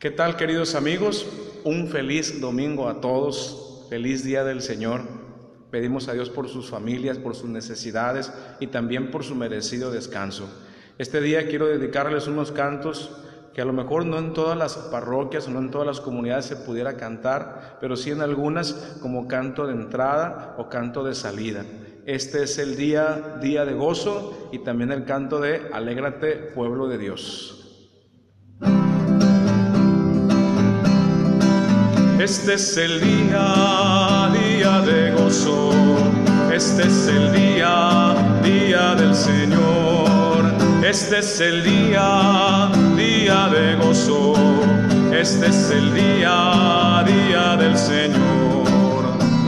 ¿Qué tal, queridos amigos? Un feliz domingo a todos, feliz día del Señor. Pedimos a Dios por sus familias, por sus necesidades y también por su merecido descanso. Este día quiero dedicarles unos cantos que a lo mejor no en todas las parroquias o no en todas las comunidades se pudiera cantar, pero sí en algunas como canto de entrada o canto de salida. Este es el día de gozo y también el canto de Alégrate, pueblo de Dios. Este es el día de gozo, este es el día del Señor. Este es el día de gozo, este es el día del Señor.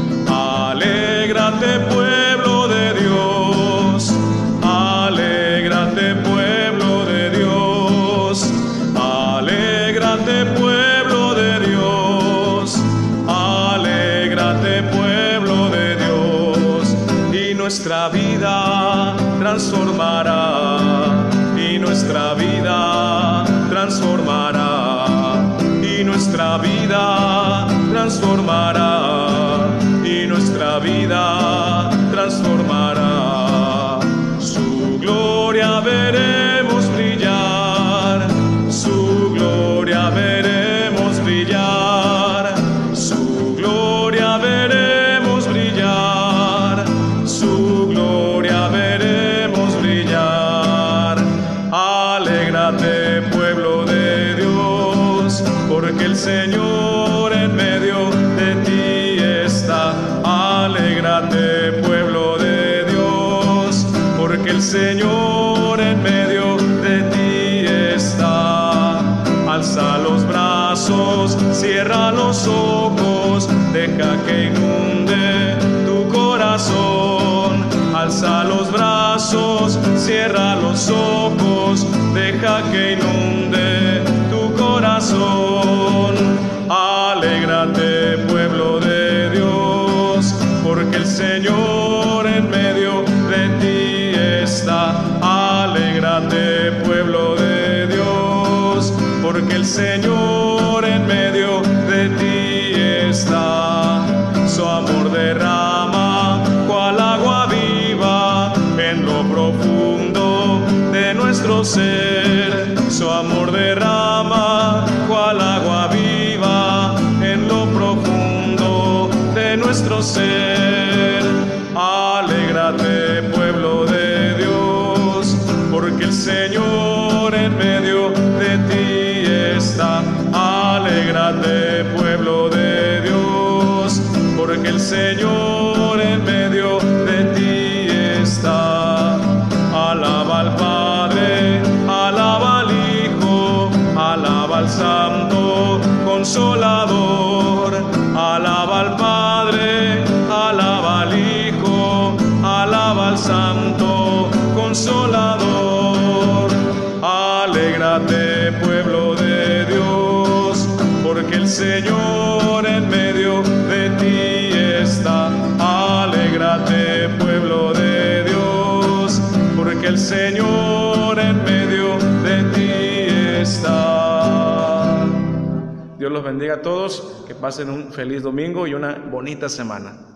Alégrate, pueblo de Dios, alégrate, pueblo de Dios, alégrate, pueblo de Dios, alégrate, pueblo de Dios, y nuestra vida transformará, y nuestra vida transformará, y nuestra vida transformará, y nuestra vida transformará. Su gloria veremos brillar, su gloria veremos brillar, su gloria veremos brillar, su gloria veremos brillar. Alégrate, pueblo de Dios, porque el Señor en medio de ti está. Alégrate, pueblo de Dios, porque el Señor en medio de ti está. Alza los brazos, cierra los ojos, deja que inunde tu corazón. Alza los brazos, cierra los ojos, deja que inunde tu corazón. Alégrate, pueblo de Dios, porque el Señor en medio de ti está. Alégrate, pueblo de Dios, porque el Señor en medio de ti está. Su amor derrama cual agua viva en lo profundo de nuestro ser. Su amor derrama cual agua viva en lo profundo de nuestro ser. Alégrate, pueblo de Dios, porque el Señor en medio de ti está. Alégrate, pueblo de Dios, porque el Señor en medio de ti está. Alaba al Padre, alaba al Hijo, alaba al Santo Consolador. Alaba al Padre, alaba al Hijo, alaba al Santo Consolador. Alégrate, pueblo de Dios, porque el Señor en medio de ti está. Alégrate, pueblo de Dios, porque el Señor en medio de ti está. Dios los bendiga a todos, que pasen un feliz domingo y una bonita semana.